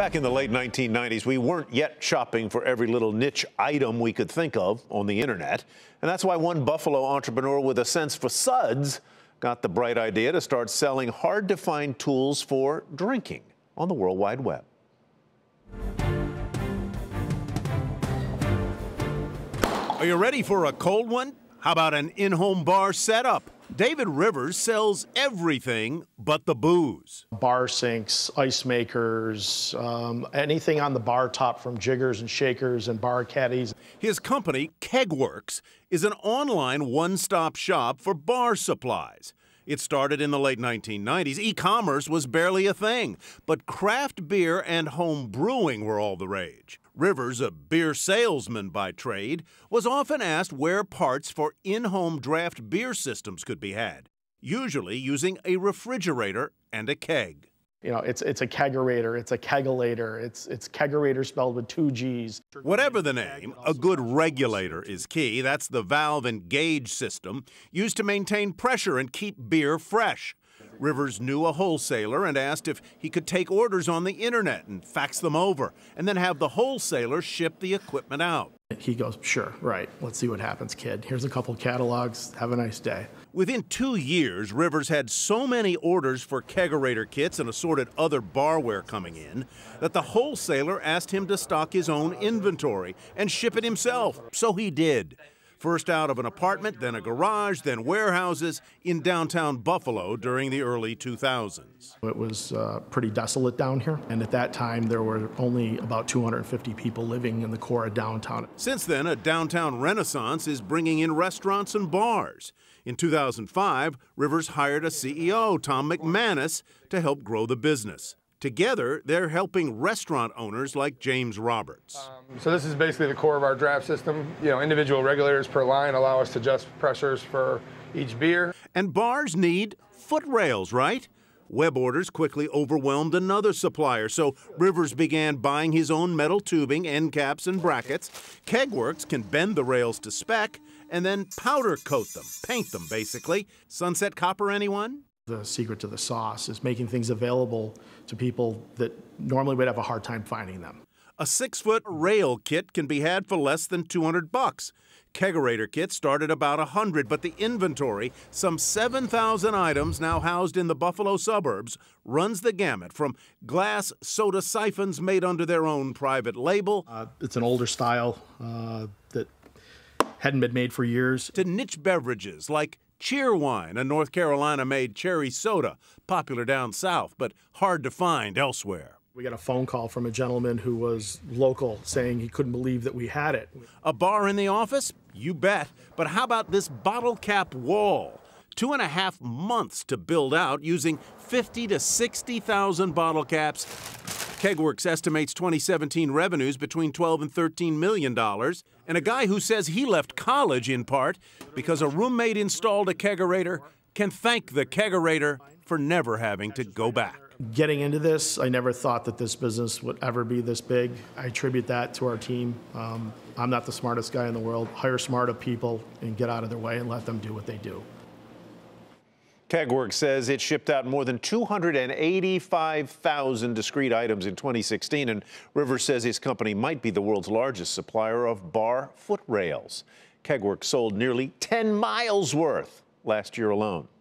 Back in the late 1990s, we weren't yet shopping for every little niche item we could think of on the internet. And that's why one Buffalo entrepreneur with a sense for suds got the bright idea to start selling hard-to-find tools for drinking on the World Wide Web. Are you ready for a cold one? How about an in-home bar setup? David Rivers sells everything but the booze. Bar sinks, ice makers, anything on the bar top from jiggers and shakers and bar caddies. His company, KegWorks, is an online one-stop shop for bar supplies. It started in the late 1990s. E-commerce was barely a thing, but craft beer and home brewing were all the rage. Rivers, a beer salesman by trade, was often asked where parts for in-home draft beer systems could be had, usually using a refrigerator and a keg. You know, it's a kegerator, it's a kegulator, it's kegerator spelled with 2 G's. Whatever the name, a good regulator is key. That's the valve and gauge system used to maintain pressure and keep beer fresh. Rivers knew a wholesaler and asked if he could take orders on the internet and fax them over, and then have the wholesaler ship the equipment out. He goes, sure, right, let's see what happens, kid. Here's a couple catalogs, have a nice day. Within 2 years, Rivers had so many orders for kegerator kits and assorted other barware coming in that the wholesaler asked him to stock his own inventory and ship it himself. So he did. First out of an apartment, then a garage, then warehouses in downtown Buffalo during the early 2000s. It was pretty desolate down here, and at that time there were only about 250 people living in the core of downtown. Since then, a downtown renaissance is bringing in restaurants and bars. In 2005, Rivers hired a CEO, Tom McManus, to help grow the business. Together, they're helping restaurant owners like James Roberts. So this is basically the core of our draft system. You know, individual regulators per line allow us to adjust pressures for each beer. And bars need foot rails, right? Web orders quickly overwhelmed another supplier, so Rivers began buying his own metal tubing, end caps, and brackets. KegWorks can bend the rails to spec and then powder coat them, paint them, basically. Sunset copper, anyone? The secret to the sauce is making things available to people that normally would have a hard time finding them. A 6-foot rail kit can be had for less than $200. Kegerator kits start at about $100, but the inventory, some 7,000 items now housed in the Buffalo suburbs, runs the gamut from glass soda siphons made under their own private label. It's an older style that hadn't been made for years. To niche beverages like Cheerwine, a North Carolina-made cherry soda, popular down south, but hard to find elsewhere. We got a phone call from a gentleman who was local saying he couldn't believe that we had it. A bar in the office? You bet. But how about this bottle cap wall? 2.5 months to build out using 50 to 60,000 bottle caps. KegWorks estimates 2017 revenues between $12 and $13 million. And a guy who says he left college in part because a roommate installed a kegerator can thank the kegerator for never having to go back. Getting into this, I never thought that this business would ever be this big. I attribute that to our team. I'm not the smartest guy in the world. Hire smarter people and get out of their way and let them do what they do. KegWorks says it shipped out more than 285,000 discrete items in 2016, and Rivers says his company might be the world's largest supplier of bar foot rails. KegWorks sold nearly 10 miles worth last year alone.